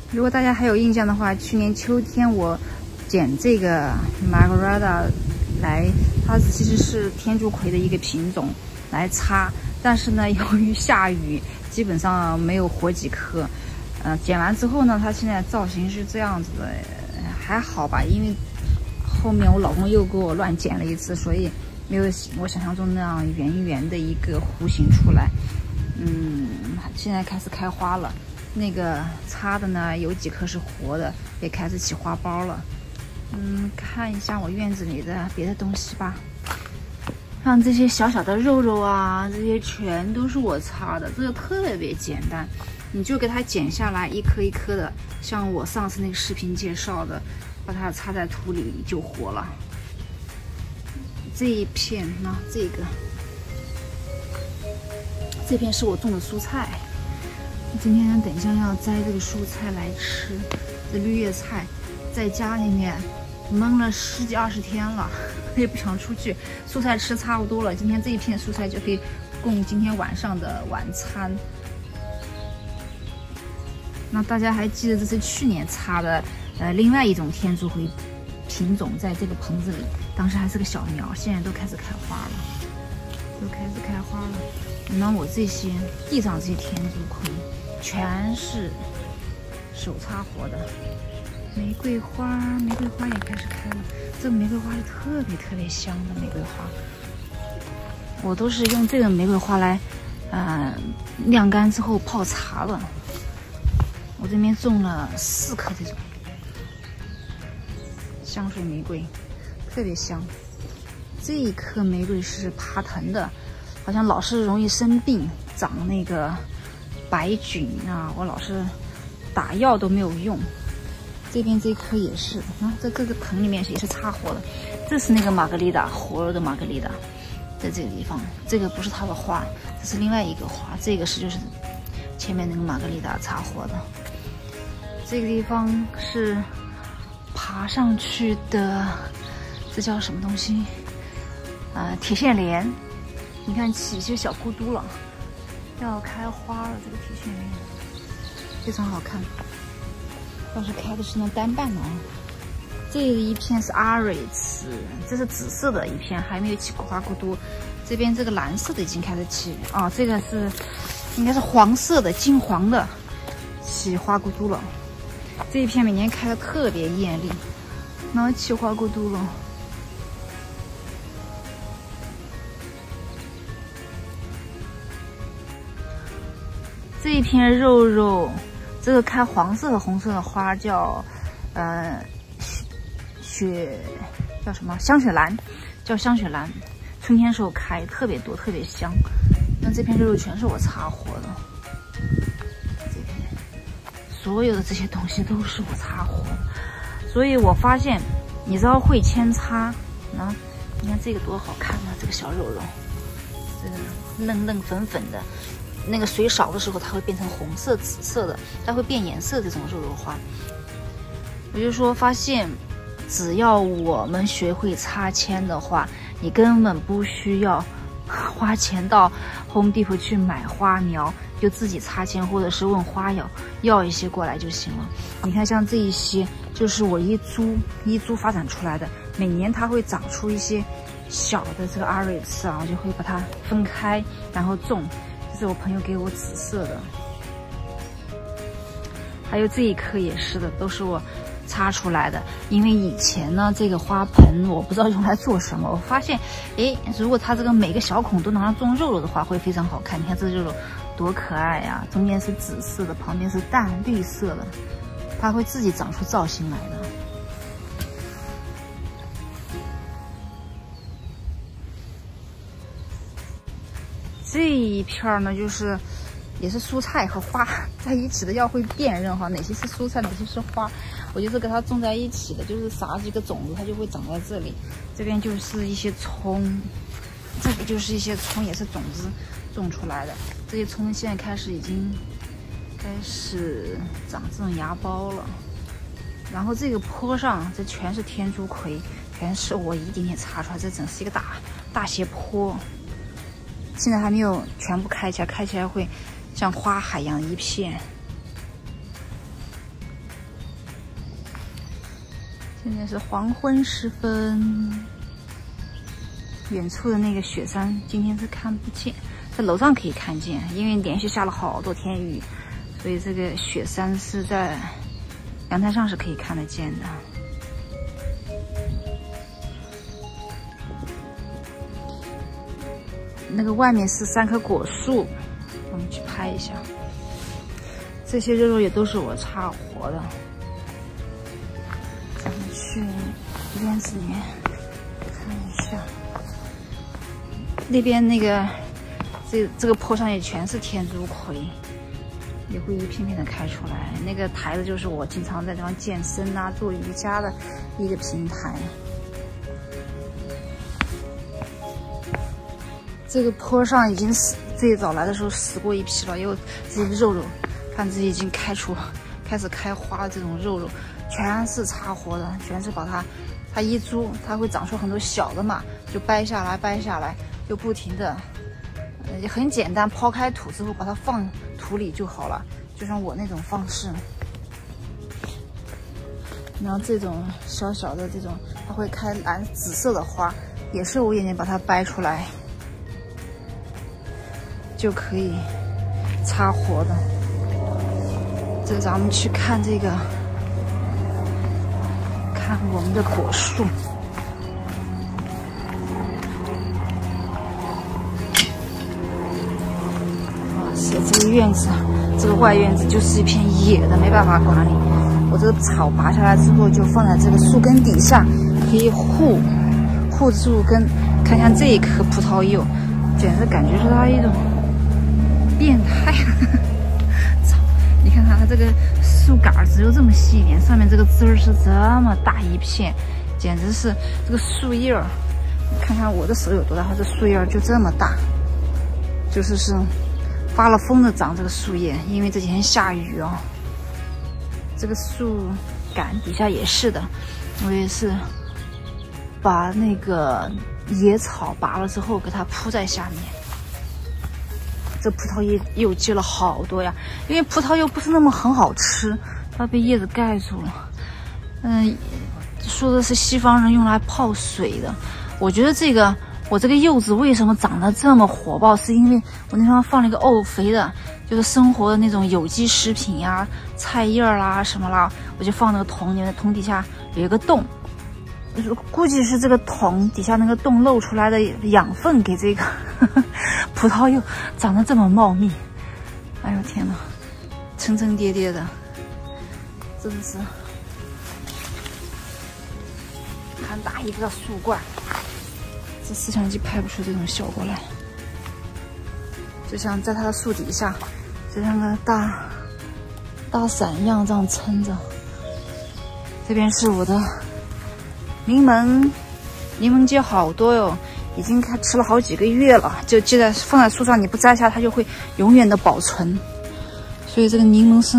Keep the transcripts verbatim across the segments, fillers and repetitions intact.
如果大家还有印象的话，去年秋天我捡这个 Margarita 来，它其实是天竺葵的一个品种来插，但是呢，由于下雨，基本上没有活几颗。呃，剪完之后呢，它现在造型是这样子的，还好吧，因为后面我老公又给我乱剪了一次，所以没有我想象中那样圆圆的一个弧形出来。嗯，现在开始开花了。那个插的呢，有几颗是活的，也开始起花苞了。嗯，看一下我院子里的别的东西吧。像这些小小的肉肉啊，这些全都是我插的，这个特别简单，你就给它剪下来，一颗一颗的，像我上次那个视频介绍的，把它插在土里就活了。这一片呢，这个，这片是我种的蔬菜。今天等一下要摘这个蔬菜来吃，这绿叶菜在家里面闷了十几二十天了，也不想出去。蔬菜吃差不多了，今天这一片蔬菜就可以供今天晚上的晚餐。那大家还记得这是去年插的呃另外一种天竺葵品种，在这个棚子里，当时还是个小苗，现在都开始开花了，都开始开花了。那我这些地上这些天竺葵全是手插活的。玫瑰花，玫瑰花也开始开了。这个玫瑰花是特别特别香的玫瑰花，我都是用这个玫瑰花来，呃，晾干之后泡茶的。我这边种了四颗这种香水玫瑰，特别香。这一颗玫瑰是爬藤的，好像老是容易生病，长那个白菌啊，我老是打药都没有用。这边这颗也是啊，这各个盆里面也是插活的。这是那个玛格丽达，活的玛格丽达，在这个地方，这个不是它的花，这是另外一个花，这个是就是前面那个玛格丽达插活的。这个地方是爬上去的，这叫什么东西？啊、呃，铁线莲。你看起些小咕嘟了，要开花了。这个铁线莲非常好看。倒是开的是那单瓣的啊，这一片是阿瑞茨，这是紫色的一片，还没有起花骨朵。这边这个蓝色的已经开始起，哦，这个是应该是黄色的，金黄的，起花骨朵了。这一片每年开的特别艳丽，然后起花骨朵了。这一片肉肉。这个开黄色和红色的花叫，呃，雪叫什么？香雪兰，叫香雪兰。春天时候开，特别多，特别香。那这片肉肉全是我插活的，这片所有的这些东西都是我插活的。所以我发现，你只要会扦插，啊，你看这个多好看啊！这个小肉肉，这个嫩嫩粉粉的。那个水少的时候，它会变成红色、紫色的，它会变颜色。这种肉肉花，我就说发现，只要我们学会插扦的话，你根本不需要花钱到 Home Depot 去买花苗，就自己插扦，或者是问花友要一些过来就行了。你看，像这一些，就是我一株一株发展出来的，每年它会长出一些小的这个阿瑞茨啊，我就会把它分开，然后种。这是我朋友给我紫色的，还有这一颗也是的，都是我插出来的。因为以前呢，这个花盆我不知道用来做什么，我发现，哎，如果它这个每个小孔都拿来种肉肉的话，会非常好看。你看这肉肉多可爱呀、啊！中间是紫色的，旁边是淡绿色的，它会自己长出造型来的。这一片呢，就是也是蔬菜和花在一起的，要会辨认哈，哪些是蔬菜，哪些是花。我就是给它种在一起的，就是撒几个种子，它就会长在这里。这边就是一些葱，这个就是一些葱，也是种子种出来的。这些葱现在开始已经开始长这种芽苞了。然后这个坡上，这全是天竺葵，全是我一点点插出来，这整是一个大大斜坡。现在还没有全部开起来，开起来会像花海一样一片。 现在是黄昏时分，远处的那个雪山今天是看不见，在楼上可以看见，因为连续下了好多天雨，所以这个雪山是在阳台上是可以看得见的。那个外面是三棵果树，我们去拍一下。这些肉肉也都是我插活的。咱们去院子里面看一下，那边那个这这个坡上也全是天竺葵，也会一片片的开出来。那个台子就是我经常在这方健身啊、做瑜伽的一个平台。这个坡上已经死，最早来的时候死过一批了，因为这些肉肉，看这些已经开出、开始开花的这种肉肉，全是插活的，全是把它，它一株它会长出很多小的嘛，就掰下来，掰下来，就不停的，呃，也很简单，抛开土之后把它放土里就好了，就像我那种方式。然后这种小小的这种，它会开蓝紫色的花，也是我眼睛把它掰出来。就可以插活的。这咱们去看这个，看我们的果树。哇塞，这个院子，这个外院子就是一片野的，没办法管理。我这个草拔下来之后，就放在这个树根底下，可以护护树根。看像这一棵葡萄柚，简直感觉是它一种变态，操！你看它，它这个树杆只有这么细一点，上面这个枝儿是这么大一片，简直是这个树叶儿。看看我的手有多大，它这树叶儿就这么大，就是是发了疯的长这个树叶，因为这几天下雨哦。这个树杆底下也是的，我也是把那个野草拔了之后，给它铺在下面。这葡萄叶又结了好多呀，因为葡萄柚不是那么很好吃，它被叶子盖住了。嗯，说的是西方人用来泡水的。我觉得这个我这个柚子为什么长得这么火爆，是因为我那地方放了一个沤肥的，就是生活的那种有机食品呀、菜叶啦什么啦，我就放那个桶里面，桶底下有一个洞。估计是这个桶底下那个洞漏出来的养分给这个呵呵葡萄柚长得这么茂密。哎呦天哪，层层叠叠的，真的是很大一个树冠，这摄像机拍不出这种效果来。就像在它的树底下，就像个大大伞一样这样撑着。这边是我的柠檬，柠檬结好多哟，已经开吃了好几个月了，就记得放在树上，你不摘下它就会永远的保存。所以这个柠檬是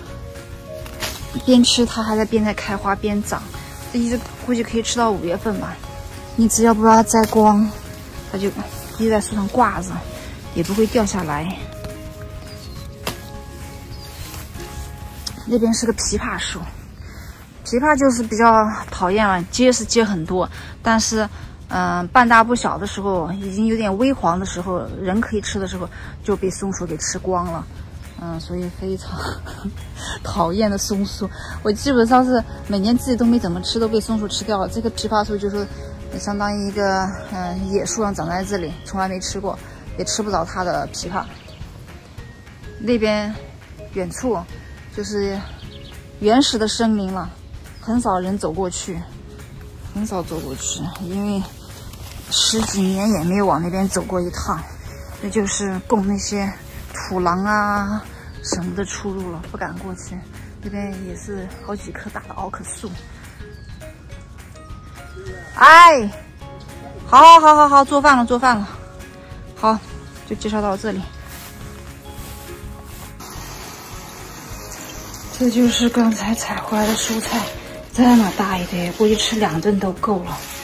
边吃它还在边在开花边长，这一直估计可以吃到五月份吧。你只要不把它摘光，它就一直在树上挂着，也不会掉下来。那边是个枇杷树。枇杷就是比较讨厌了，结是结很多，但是，嗯、呃，半大不小的时候，已经有点微黄的时候，人可以吃的时候，就被松鼠给吃光了，嗯，所以非常讨厌的松鼠。我基本上是每年自己都没怎么吃，都被松鼠吃掉了。这个枇杷树就是相当于一个嗯、呃、野树上长在这里，从来没吃过，也吃不着它的枇杷。那边远处就是原始的森林了。很少人走过去，很少走过去，因为十几年也没有往那边走过一趟，这就是供那些土狼啊什么的出入了，不敢过去。这边也是好几棵大的奥克树。哎，好，好，好，好，好，做饭了，做饭了。好，就介绍到这里。这就是刚才采回来的蔬菜。这么大一堆，估计吃两顿都够了。